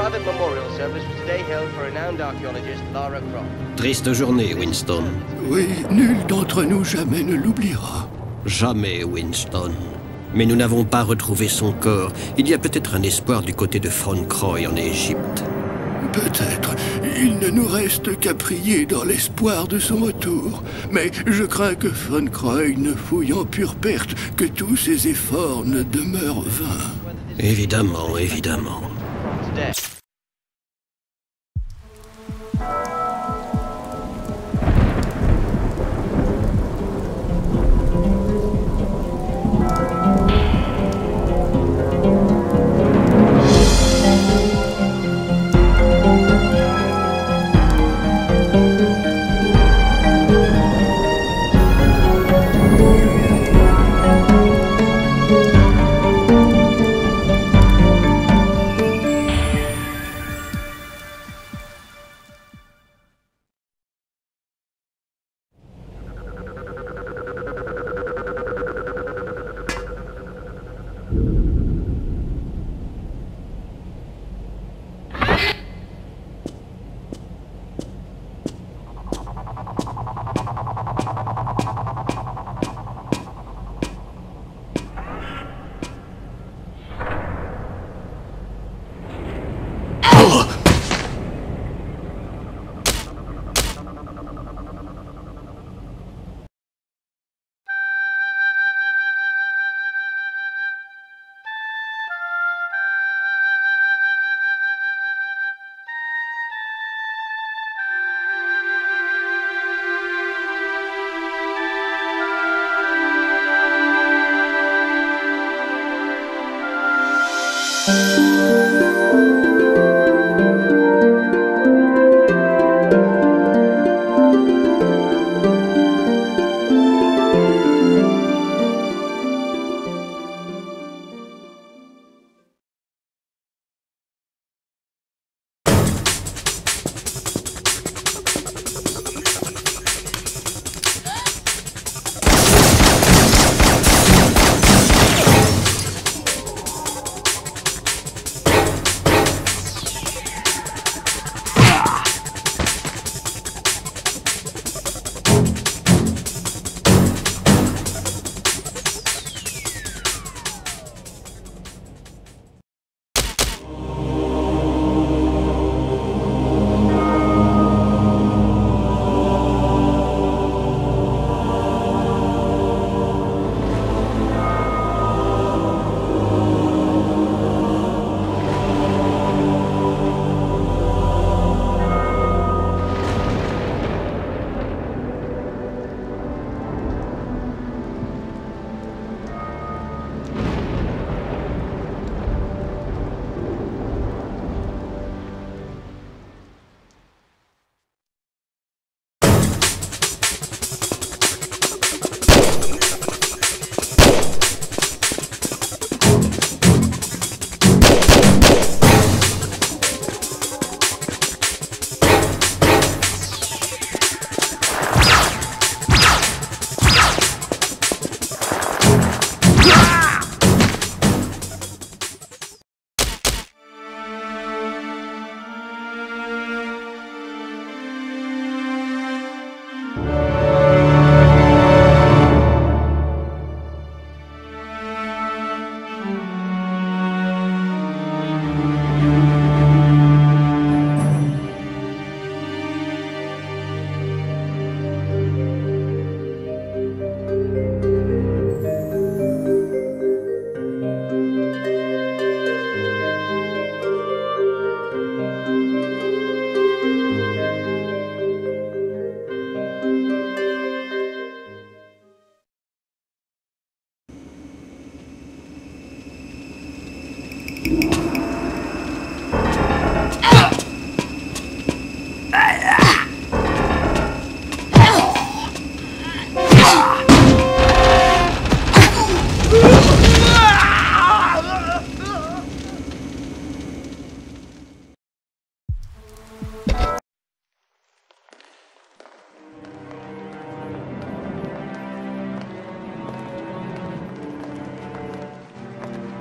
private memorial service was today held for renowned archaeologist Lara Croft. Triste journée, Winston. Oui, nul d'entre nous jamais ne l'oubliera. Jamais, Winston. Mais nous n'avons pas retrouvé son corps. Il y a peut-être un espoir du côté de Foncroy en Égypte. Peut-être. Il ne nous reste qu'à prier dans l'espoir de son retour. Mais je crains que Foncroy ne fouille en pure perte, que tous ses efforts ne demeurent vains. Évidemment, évidemment.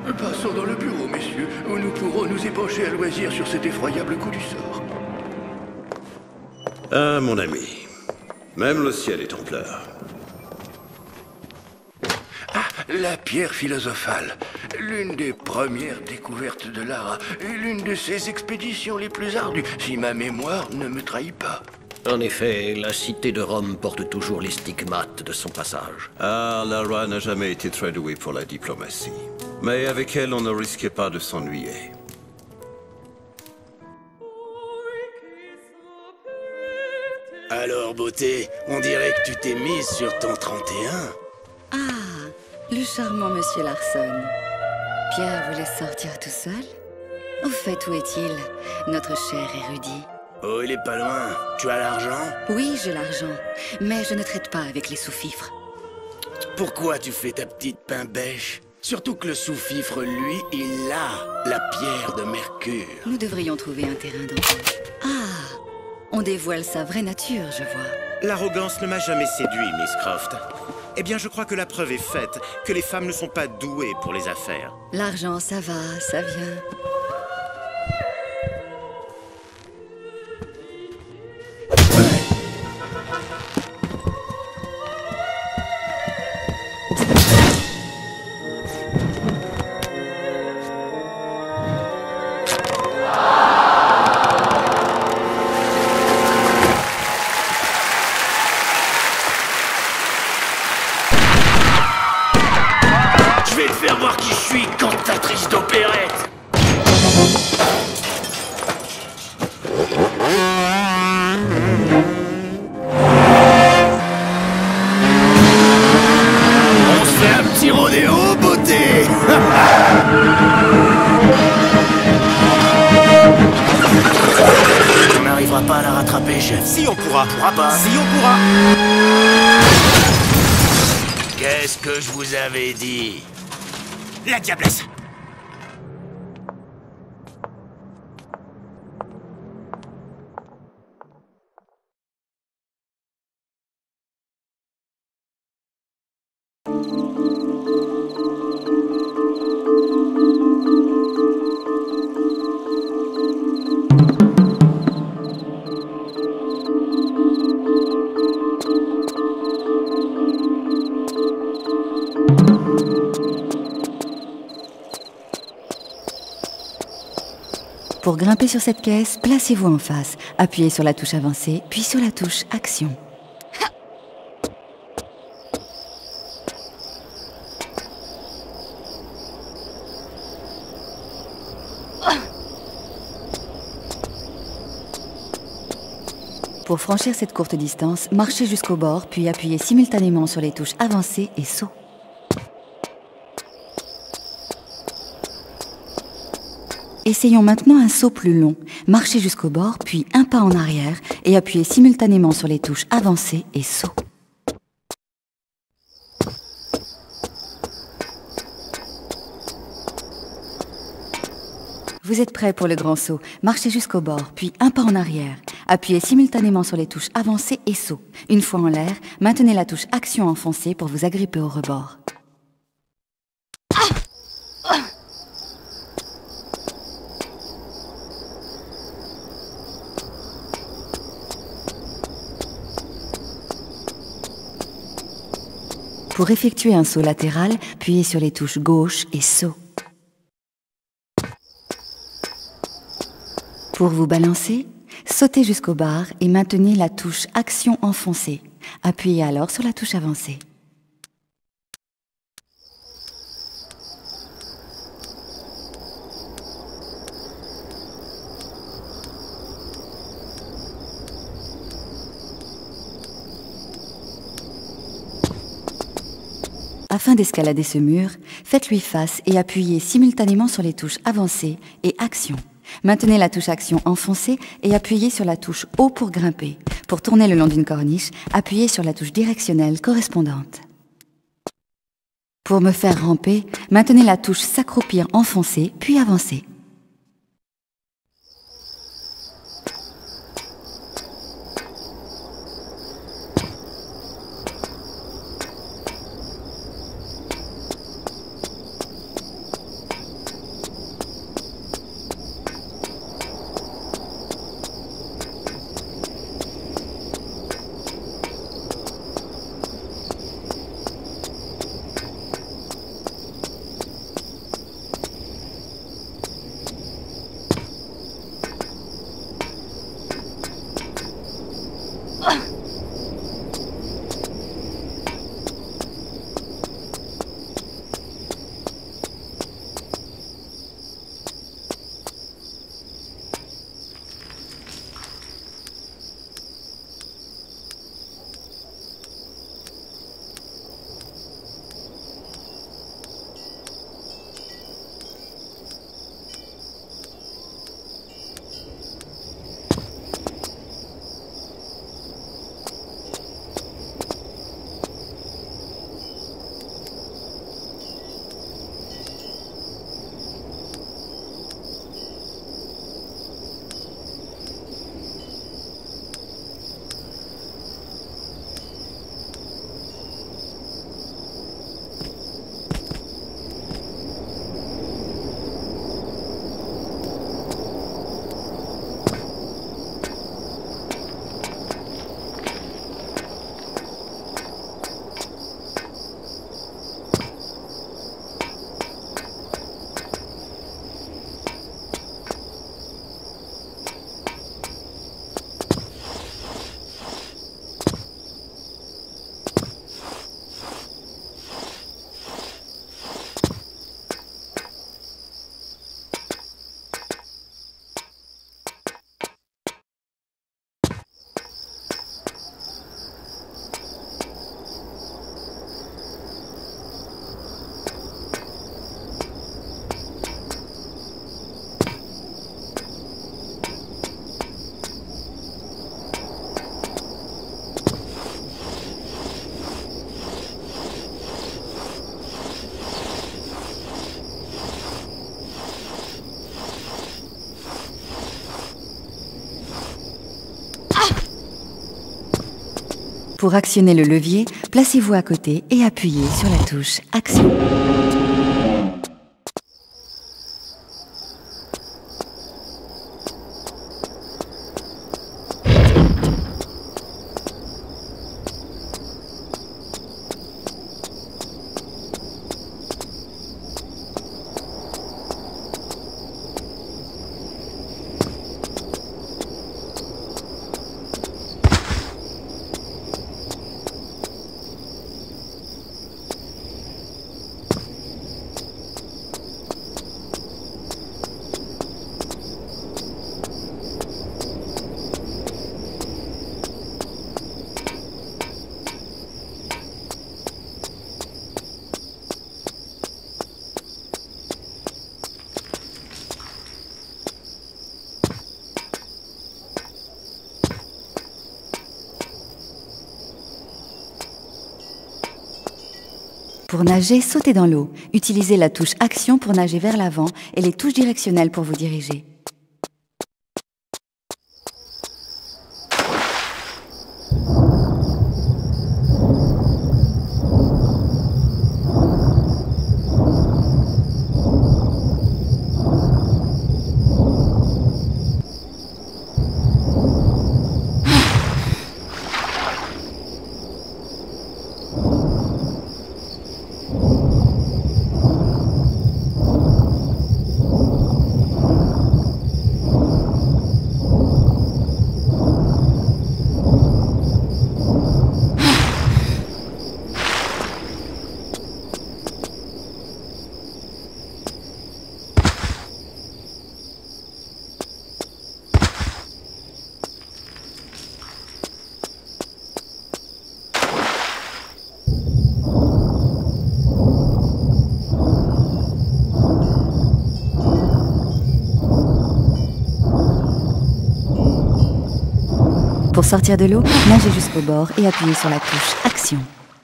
Passons dans le bureau, messieurs, où nous pourrons nous épancher à loisir sur cet effroyable coup du sort. Ah, mon ami. Même le ciel est en pleurs. Ah, la pierre philosophale. L'une des premières découvertes de Lara. Et l'une de ses expéditions les plus ardues, si ma mémoire ne me trahit pas. En effet, la cité de Rome porte toujours les stigmates de son passage. Ah, Lara n'a jamais été très douée pour la diplomatie. Mais avec elle, on ne risquait pas de s'ennuyer. Alors, beauté, on dirait que tu t'es mise sur ton 31. Ah, le charmant monsieur Larson. Pierre voulait sortir tout seul? Au fait, où est-il, notre cher érudit? Oh, il est pas loin. Tu as l'argent? Oui, j'ai l'argent, mais je ne traite pas avec les sous-fifres. Pourquoi tu fais ta petite pain bêche? Surtout que le sous-fifre, lui, il a la pierre de Mercure. Nous devrions trouver un terrain d'entente. Ah, on dévoile sa vraie nature, je vois. L'arrogance ne m'a jamais séduit, Miss Croft. Eh bien, je crois que la preuve est faite, que les femmes ne sont pas douées pour les affaires. L'argent, ça va, ça vient. Je vais te faire voir qui je suis, cantatrice d'opérette. On se fait un petit rodéo, beauté. On n'arrivera pas à la rattraper, chef. Si on pourra. On pourra pas. Si on pourra. Qu'est-ce que je vous avais dit? La diablesse. Pour grimper sur cette caisse, placez-vous en face, appuyez sur la touche avancée, puis sur la touche action. Pour franchir cette courte distance, marchez jusqu'au bord, puis appuyez simultanément sur les touches avancée et saut. Essayons maintenant un saut plus long. Marchez jusqu'au bord, puis un pas en arrière et appuyez simultanément sur les touches avancée et saut. Vous êtes prêts pour le grand saut. Marchez jusqu'au bord, puis un pas en arrière. Appuyez simultanément sur les touches avancée et saut. Une fois en l'air, maintenez la touche action enfoncée pour vous agripper au rebord. Pour effectuer un saut latéral, appuyez sur les touches gauche et saut. Pour vous balancer, sautez jusqu'au bar et maintenez la touche action enfoncée. Appuyez alors sur la touche avancée. Afin d'escalader ce mur, faites-lui face et appuyez simultanément sur les touches avancée et action. Maintenez la touche action enfoncée et appuyez sur la touche haut pour grimper. Pour tourner le long d'une corniche, appuyez sur la touche directionnelle correspondante. Pour me faire ramper, maintenez la touche s'accroupir enfoncée puis avancée. Pour actionner le levier, placez-vous à côté et appuyez sur la touche Action. Pour nager, sautez dans l'eau. Utilisez la touche Action pour nager vers l'avant et les touches directionnelles pour vous diriger. Pour sortir de l'eau, nagez jusqu'au bord et appuyez sur la touche Action.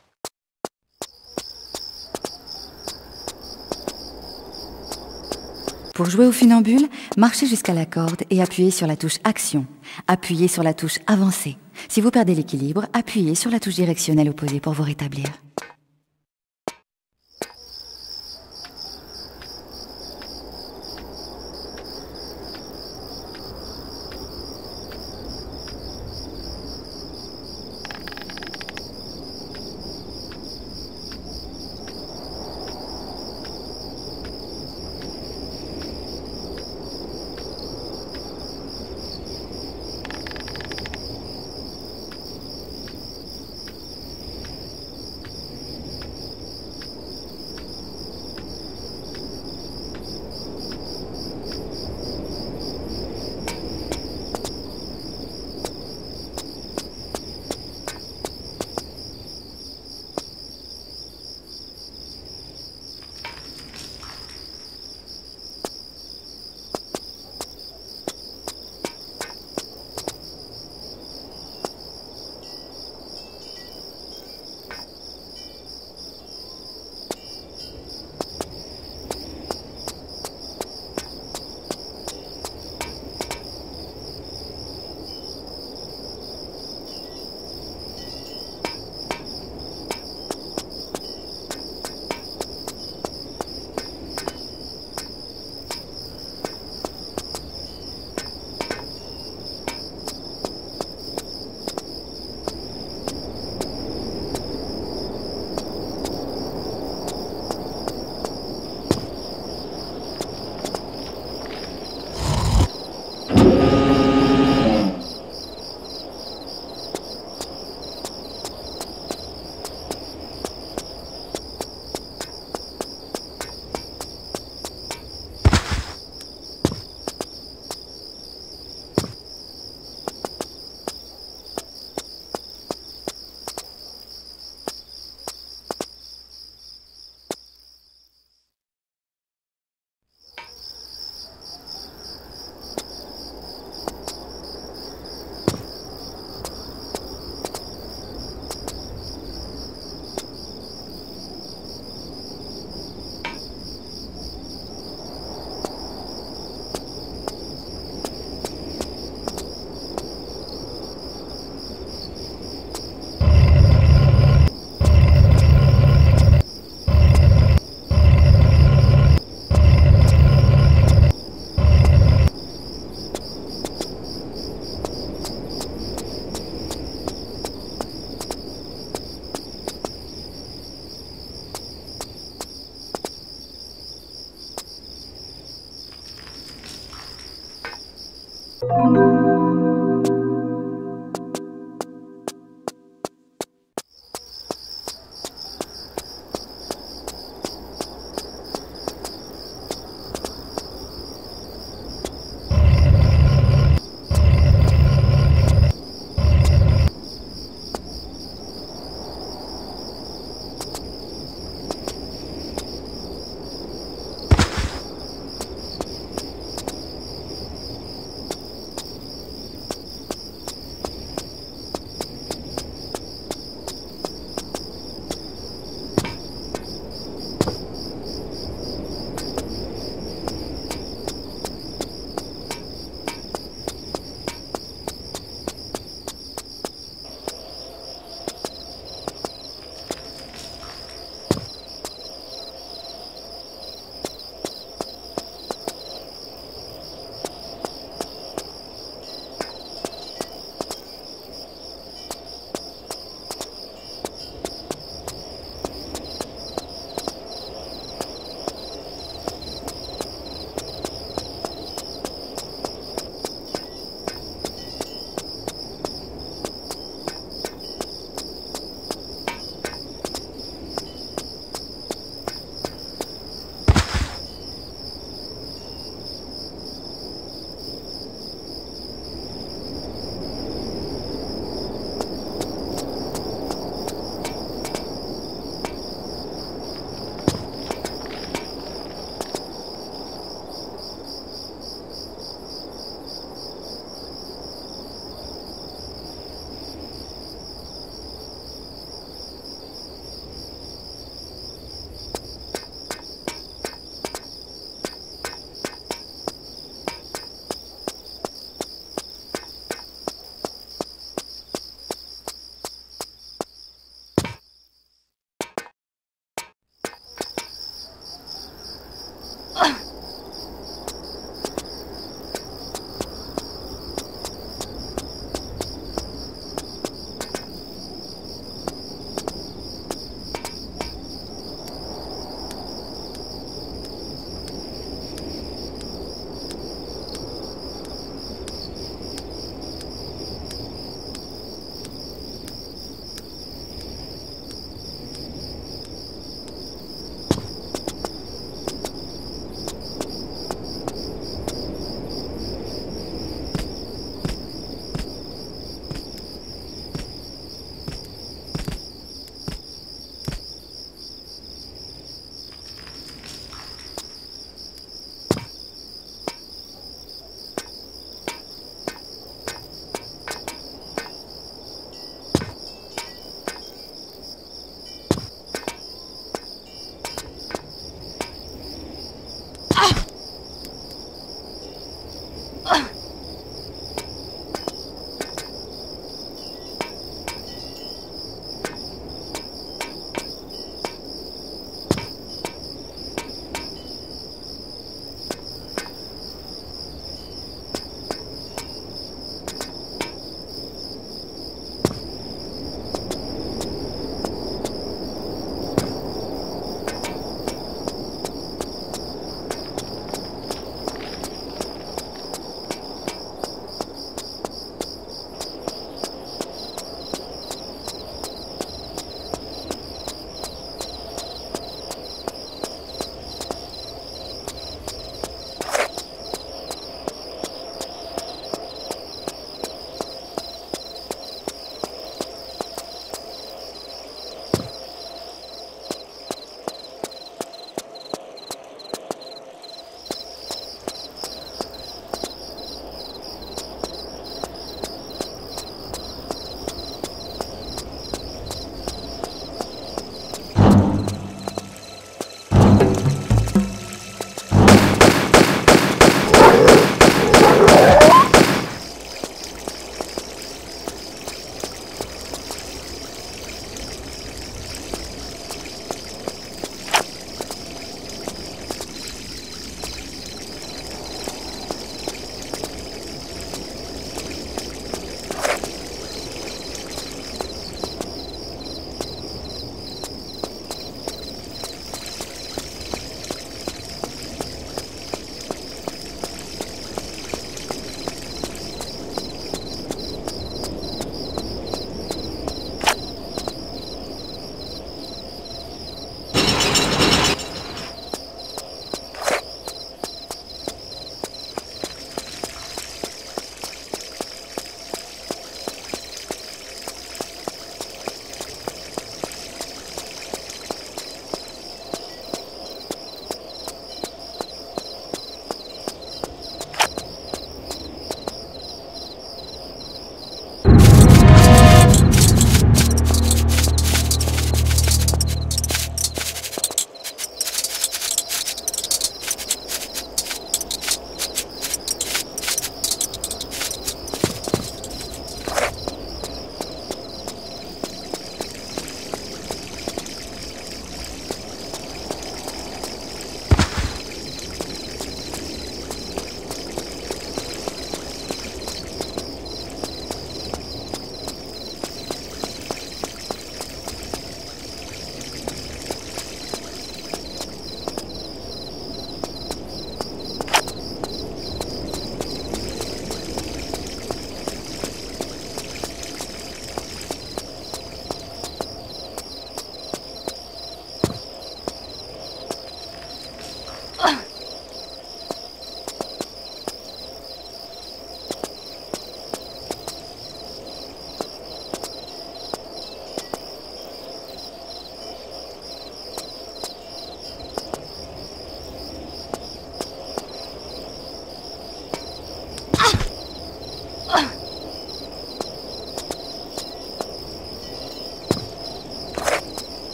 Pour jouer au funambule, marchez jusqu'à la corde et appuyez sur la touche Action. Appuyez sur la touche Avancer. Si vous perdez l'équilibre, appuyez sur la touche directionnelle opposée pour vous rétablir.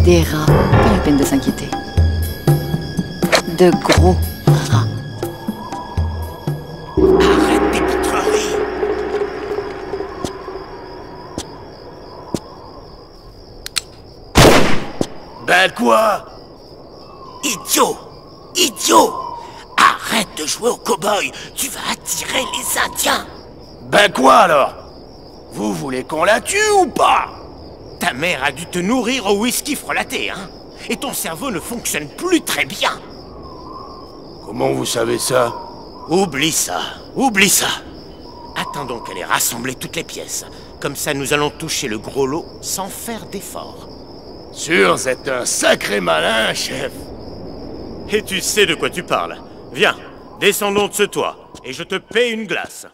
Des rats, pas la peine de s'inquiéter. De gros rats. Arrête tes pitreries. Ben quoi? Idiot! Idiot! Arrête de jouer au cow-boy, tu vas attirer les Indiens! Ben quoi alors? Vous voulez qu'on la tue ou pas? Ta mère a dû te nourrir au whisky frelaté, hein? Et ton cerveau ne fonctionne plus très bien. Comment vous savez ça? Oublie ça, oublie ça. Attendons qu'elle ait rassemblé toutes les pièces. Comme ça, nous allons toucher le gros lot sans faire d'effort. Sûr, c'est un sacré malin, chef. Et tu sais de quoi tu parles. Viens, descendons de ce toit, et je te paie une glace.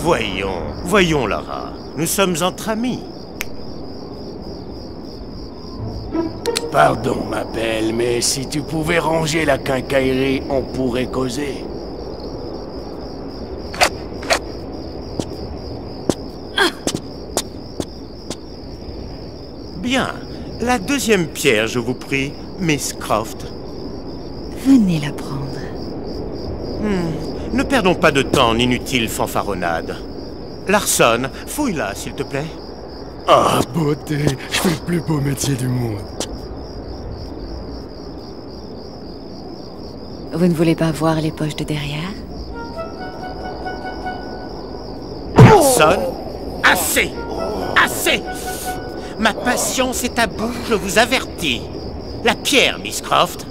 Voyons, Lara. Nous sommes entre amis. Pardon, ma belle, mais si tu pouvais ranger la quincaillerie, on pourrait causer. Bien. La deuxième pierre, je vous prie, Miss Croft. Venez la prendre. Ne perdons pas de temps en inutile fanfaronnade. Larson, fouille-la, s'il te plaît. Ah, beauté, je fais le plus beau métier du monde. Vous ne voulez pas voir les poches de derrière? Larson, assez! Assez! Ma patience est à bout, je vous avertis. La pierre, Miss Croft.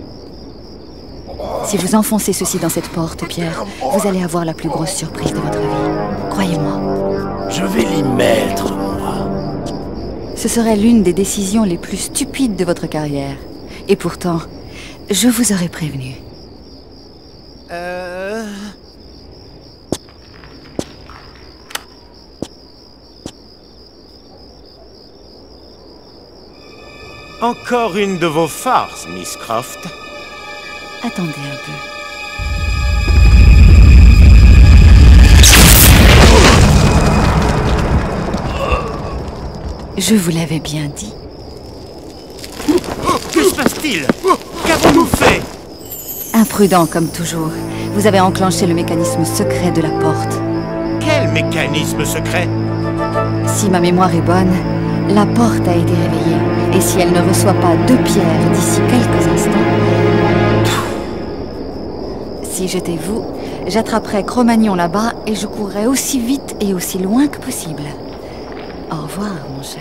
Si vous enfoncez ceci dans cette porte, Pierre, vous allez avoir la plus grosse surprise de votre vie. Croyez-moi. Je vais l'y mettre, moi. Ce serait l'une des décisions les plus stupides de votre carrière. Et pourtant, je vous aurais prévenu. Encore une de vos farces, Miss Croft. Attendez un peu. Je vous l'avais bien dit. Que se passe-t-il? Qu'avons-nous fait? Imprudent comme toujours. Vous avez enclenché le mécanisme secret de la porte. Quel mécanisme secret? Si ma mémoire est bonne, la porte a été réveillée. Et si elle ne reçoit pas 2 pierres d'ici quelques instants... Si j'étais vous, j'attraperais Cro-Magnon là-bas et je courrais aussi vite et aussi loin que possible. Au revoir, mon cher.